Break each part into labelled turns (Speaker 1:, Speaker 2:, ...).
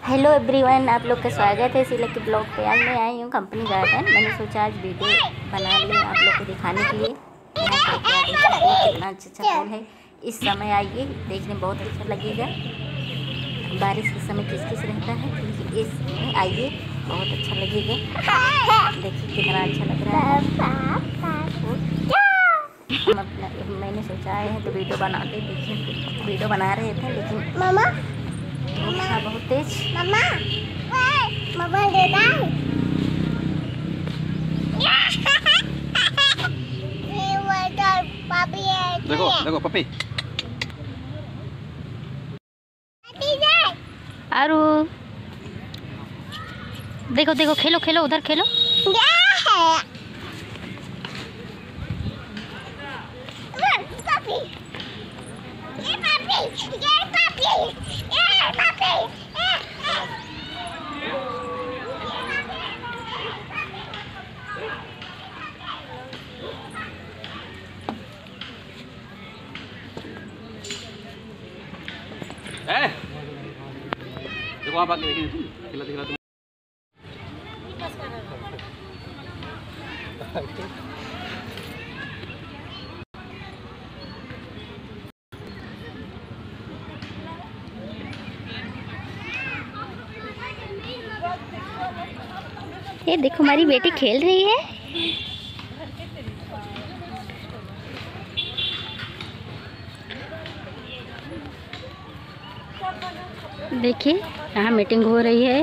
Speaker 1: Hello everyone, आप लोग का स्वागत है सिलक के ब्लॉग पे। आज मैं आई हूँ कंपनी गार्डन। मैंने सोचा आज वीडियो बना ली आप लोग को दिखाने के लिए। यहाँ क्या कितना अच्छा फूल है। इस समय आइए, देखने बहुत अच्छा लगेगा। बारिश के समय किस किस रहता है, लेकिन इसमें आइए बहुत अच्छा लगेगा। देखिए कितना अच्छा लग रहा है। हम अपना मैंने सोचा आए हैं तो वीडियो बनाते। देखिए वीडियो बना रहे थे, लेकिन मामा बहुत तेज। मामा
Speaker 2: देखो देखो पपी।
Speaker 1: आरू देखो देखो, खेलो खेलो, उधर खेलो।
Speaker 2: देखो आप आके देखिए, खिलाते खिलाते।
Speaker 1: ये देखो हमारी बेटी खेल रही है। देखिए यहाँ मीटिंग हो रही है।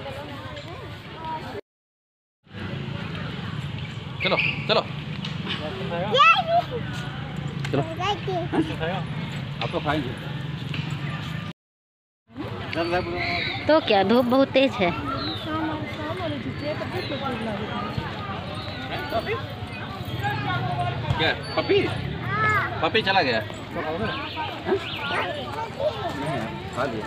Speaker 2: चलो चलो चलो, आप तो खाएंगे।
Speaker 1: तो क्या धूप बहुत तेज है।
Speaker 2: क्या पपी? पपी चला गया। खा लिया।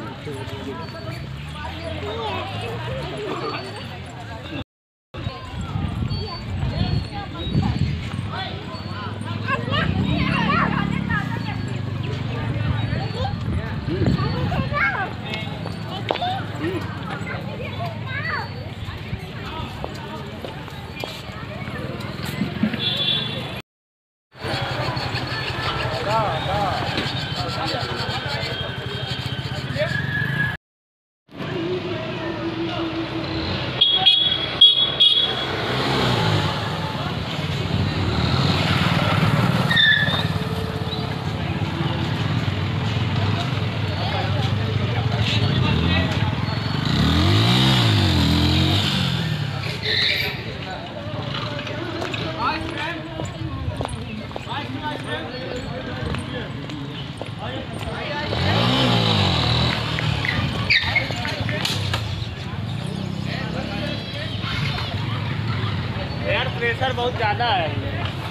Speaker 3: एयर प्रेशर बहुत ज़्यादा है।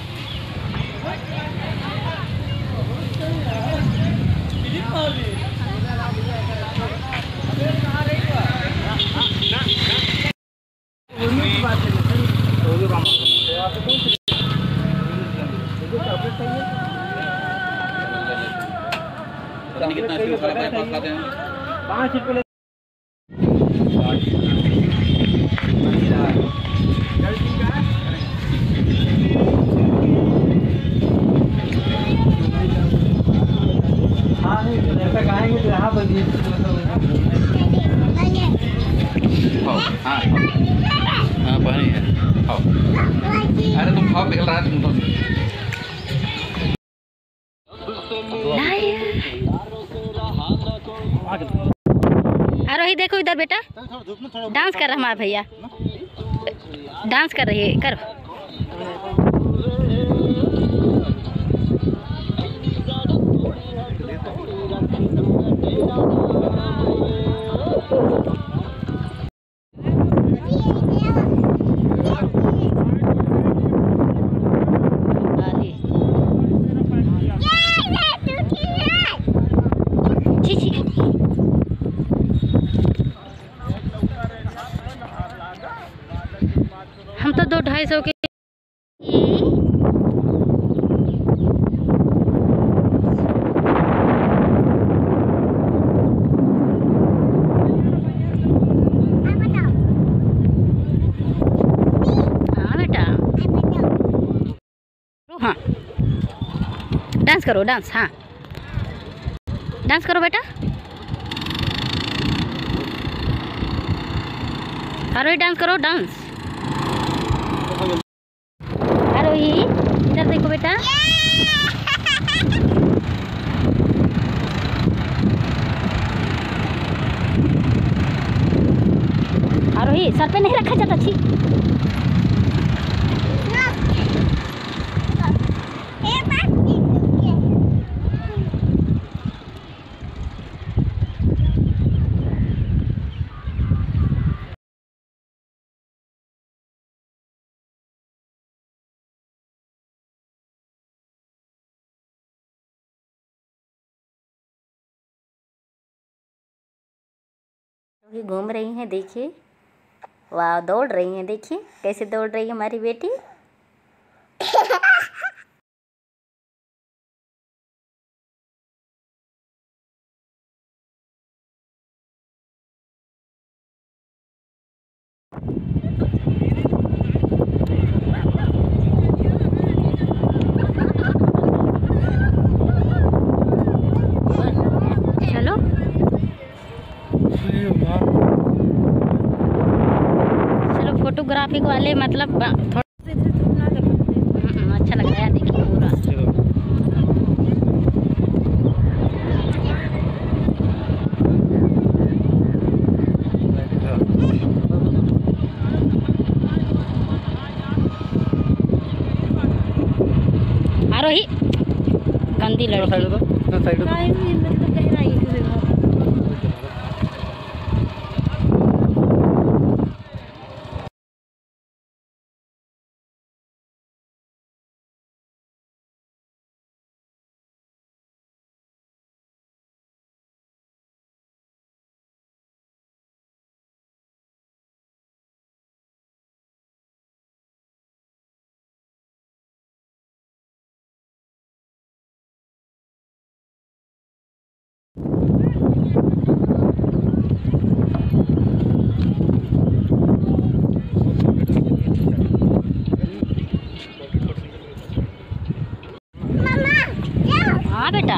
Speaker 2: कितना 5 रुपये।
Speaker 3: खाएंगे तो यहाँ पर
Speaker 2: हाँ पानी है, खाओ। अरे तुम खाओ, पिघल रहा है तुम तो।
Speaker 1: आरोही देखो इधर बेटा, डांस कर रहा हमारा भैया, डांस कर रही है। करो। हम तो 200-250 के डांस करो, डांस। हाँ डांस करो बेटा। आरोही डांस करो, डांस। आरोही इधर देखो बेटा। आरोही सर पे नहीं रखा जाता, छी। ये घूम रही हैं, देखिए। वाह, दौड़ रही हैं, देखिए कैसे दौड़ रही है हमारी बेटी। चलो चलो, फोटोग्राफी वाले मतलब थोड़ा अच्छा लग रहा है, देखिए पूरा। आरोही गंदी लड़की। हाँ बेटा।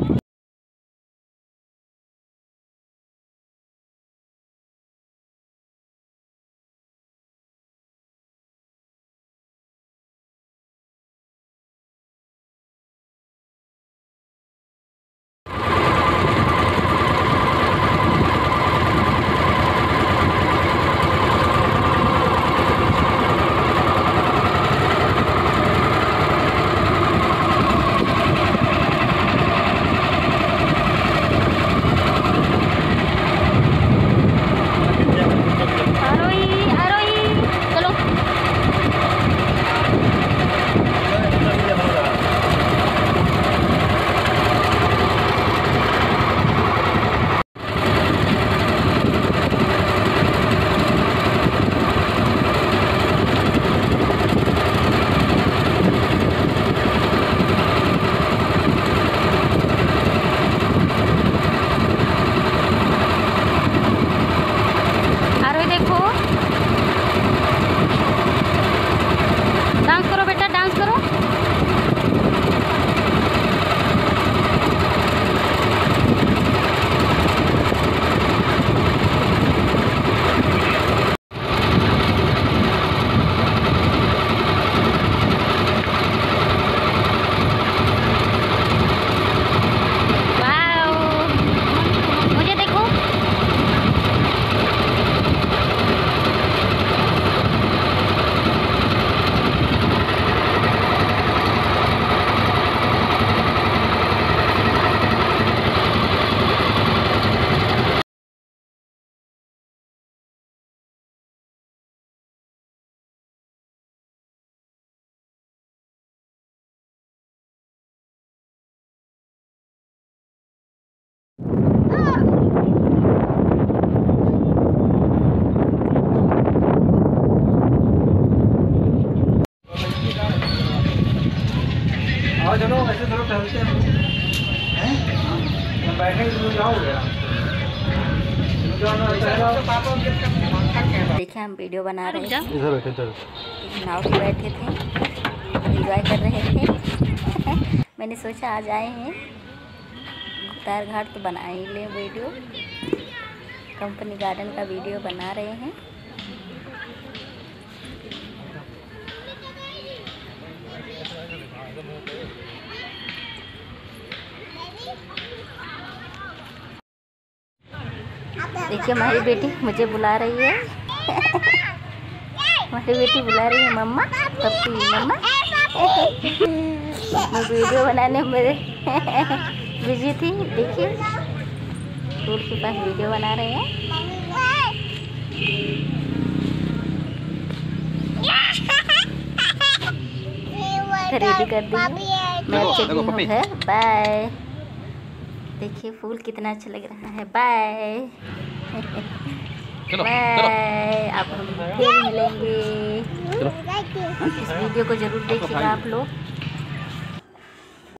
Speaker 1: देखिए हम वीडियो बना रहे थे, नाव पे बैठे थे, एंजॉय कर रहे थे। मैंने सोचा आज आए हैं गुप्तार घाट तो बना ही लें वीडियो। कंपनी गार्डन का वीडियो बना रहे हैं। देखिए हमारी बेटी मुझे बुला रही है। हमारी बेटी बुला रही है मम्मा, पप्पी मम्मा। मैं वीडियो बनाने में बिजी थी। देखिए फूल के पास वीडियो बना रहे हैं। रेडी कर दी मैं चली हूँ घर। बाय। देखिए फूल कितना अच्छा लग रहा है। Bye bye. अब हम फिर मिलेंगे। इस वीडियो को जरूर देखिएगा आप लोग।